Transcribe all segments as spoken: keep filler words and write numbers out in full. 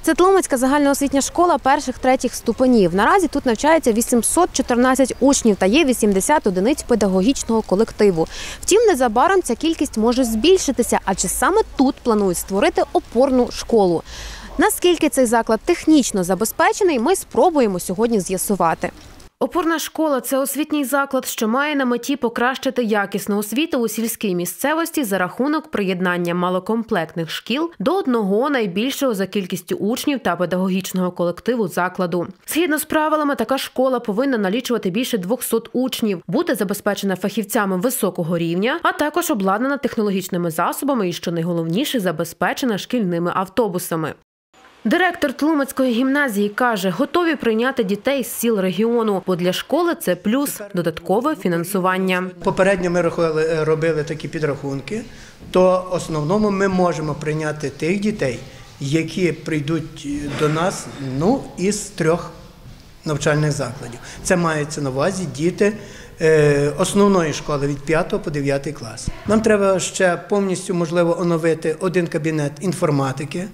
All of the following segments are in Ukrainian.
Це Тлумацька загальноосвітня школа перших-третіх ступенів. Наразі тут навчається вісімсот чотирнадцять учнів та є вісімдесят одиниць педагогічного колективу. Втім, незабаром ця кількість може збільшитися, адже саме тут планують створити опорну школу. Наскільки цей заклад технічно забезпечений, ми спробуємо сьогодні з'ясувати. Опорна школа – це освітній заклад, що має на меті покращити якісну освіту у сільській місцевості за рахунок приєднання малокомплектних шкіл до одного найбільшого за кількістю учнів та педагогічного колективу закладу. Згідно з правилами, така школа повинна налічувати більше двохсот учнів, бути забезпечена фахівцями високого рівня, а також обладнана технологічними засобами і, що найголовніше, забезпечена шкільними автобусами. Директор Тлумацької гімназії каже, готові прийняти дітей з сіл регіону, бо для школи це плюс – додаткове фінансування. Попередньо ми робили такі підрахунки, то в основному ми можемо прийняти тих дітей, які прийдуть до нас ну, із трьох навчальних закладів. Це мається на увазі діти основної школи від п'ятого по дев'ятий клас. Нам треба ще повністю, можливо, оновити один кабінет інформатики,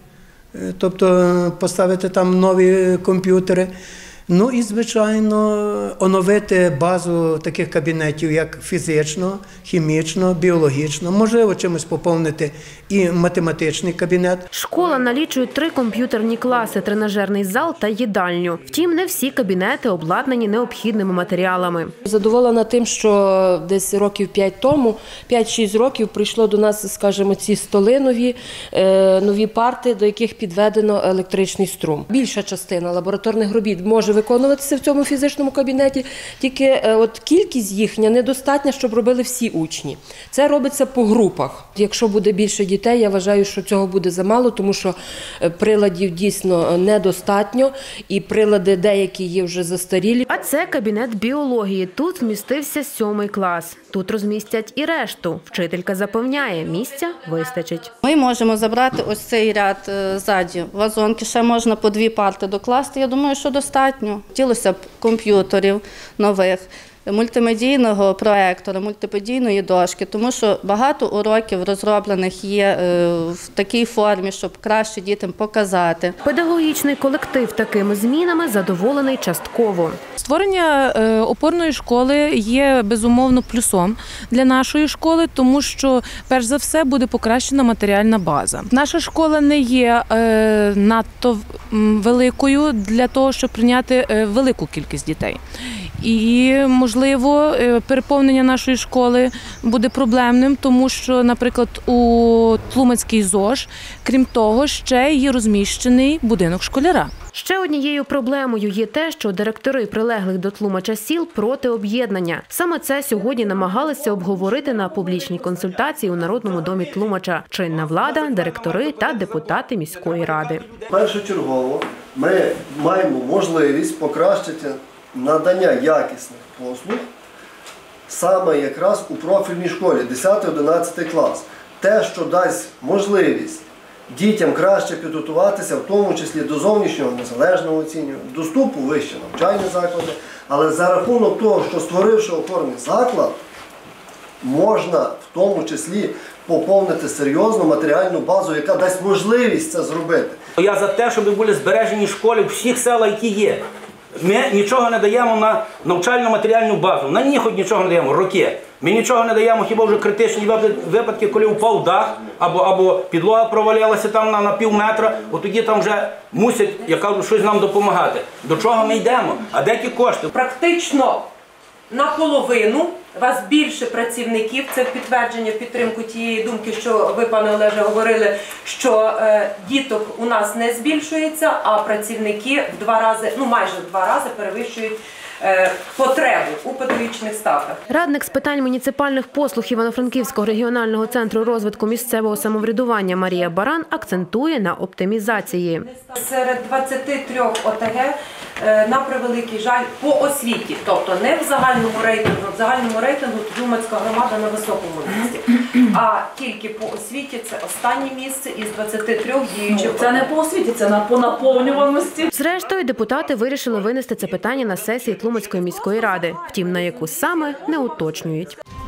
тобто поставити там нові комп'ютери. Ну і, звичайно, оновити базу таких кабінетів, як фізично, хімічно, біологічно. Можливо, чимось поповнити і математичний кабінет. Школа налічує три комп'ютерні класи, тренажерний зал та їдальню. Втім, не всі кабінети обладнані необхідними матеріалами. Задоволена тим, що десь років п'ять тому, п'ять-шість років прийшло до нас, скажімо, ці столи нові, нові парти, до яких підведено електричний струм. Більша частина лабораторних робіт може виконуватися в цьому фізичному кабінеті, тільки от кількість їхня недостатня, щоб робили всі учні. Це робиться по групах. Якщо буде більше дітей, я вважаю, що цього буде замало, тому що приладів дійсно недостатньо і прилади деякі є вже застарілі. А це кабінет біології. Тут вмістився сьомий клас. Тут розмістять і решту. Вчителька запевняє, місця вистачить. Ми можемо забрати ось цей ряд ззаді вазонки, ще можна по дві парти докласти. Я думаю, що достатньо. Хотілося б комп'ютерів нових, мультимедійного проектора, мультимедійної дошки, тому що багато уроків розроблених є в такій формі, щоб краще дітям показати. Педагогічний колектив такими змінами задоволений частково. Створення опорної школи є, безумовно, плюсом для нашої школи, тому що, перш за все, буде покращена матеріальна база. Наша школа не є надто великою для того, щоб прийняти велику кількість дітей. І, можливо, переповнення нашої школи буде проблемним, тому що, наприклад, у Тлумацькій ЗОЖ, крім того, ще є розміщений будинок школяра. Ще однією проблемою є те, що директори прилеглих до Тлумача сіл проти об'єднання. Саме це сьогодні намагалися обговорити на публічній консультації у Народному домі Тлумача. Чинна влада, директори та депутати міської ради. Першочергово ми маємо можливість покращити надання якісних послуг саме якраз у профільній школі, десятий-одинадцятий клас. Те, що дасть можливість дітям краще підготуватися, в тому числі до зовнішнього незалежного оцінювання, доступу в вищі навчальні заклади, але за рахунок того, що створивши опорний заклад, можна в тому числі поповнити серйозну матеріальну базу, яка дасть можливість це зробити. Я за те, щоб були збережені школи в всіх селах, які є. Ми нічого не даємо на навчально-матеріальну базу, на них нічого не даємо, роки. Ми нічого не даємо, хіба вже критичні випадки, коли впав дах, або, або підлога провалилася там на, на пів метра, от тоді там вже мусять, я кажу, щось нам допомагати. До чого ми йдемо? А де ті кошти? Практично наполовину у вас більше працівників, це підтвердження, підтримку тієї думки, що ви, пане Олеже, говорили, що е, діток у нас не збільшується, а працівники в два рази, ну майже в два рази перевищують е, потребу у педагогічних ставках. Радник з питань муніципальних послуг Івано-Франківського регіонального центру розвитку місцевого самоврядування Марія Баран акцентує на оптимізації. Серед двадцяти трьох О Те Ге на превеликий жаль, по освіті, тобто не в загальному рейтингу, в загальному рейтингу Тлумацька громада на високому місці, а тільки по освіті це останнє місце із двадцяти трьох діючих. Це не по освіті, це на по наповнюваності. Зрештою, депутати вирішили винести це питання на сесії Тлумацької міської ради, втім на яку саме не уточнюють.